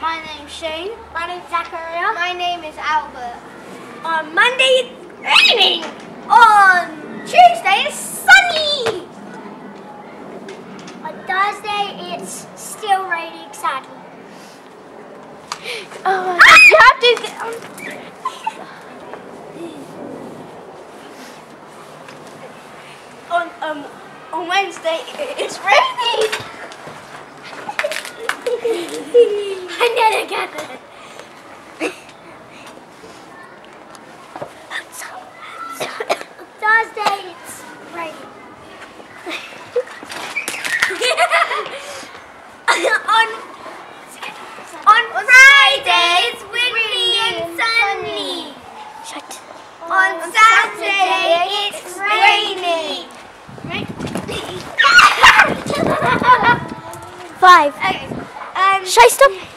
My name's Shane. My name's Zachariah. My name is Albert. On Monday it's raining. On Tuesday it's sunny. On Thursday it's still raining, sadly. Oh my God, you have to get On Wednesday it's raining. I never get it. On Thursday it's raining. on Friday it's windy and sunny. On Saturday it's rainy. 5. Okay. Should I stop?